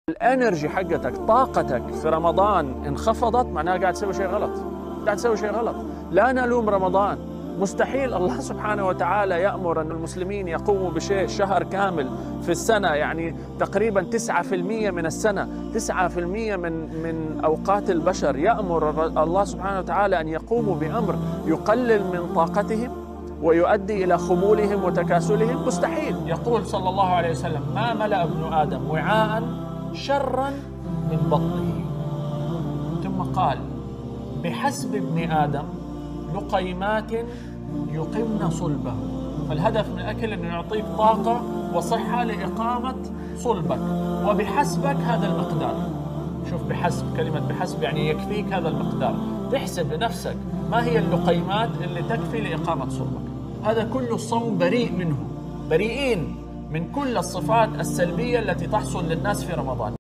الانرجي حقتك، طاقتك في رمضان انخفضت، معناها قاعد تسوي شيء غلط، قاعد تسوي شيء غلط. لا نلوم رمضان، مستحيل الله سبحانه وتعالى يأمر أن المسلمين يقوموا بشيء شهر كامل في السنة، يعني تقريبا 9% من السنة، 9% من أوقات البشر يأمر الله سبحانه وتعالى أن يقوموا بأمر يقلل من طاقتهم ويؤدي إلى خمولهم وتكاسلهم. مستحيل. يقول صلى الله عليه وسلم: ما ملأ ابن آدم وعاء شرا من بطنه. ثم قال: بحسب ابن آدم لقيمات يقمن صلبه. فالهدف من الأكل أنه يعطيك طاقة وصحة لإقامة صلبك، وبحسبك هذا المقدار. شوف، بحسب، كلمة بحسب يعني يكفيك هذا المقدار. تحسب لنفسك ما هي اللقيمات اللي تكفي لإقامة صلبك. هذا كل الصوم بريء منه، بريئين من كل الصفات السلبية التي تحصل للناس في رمضان.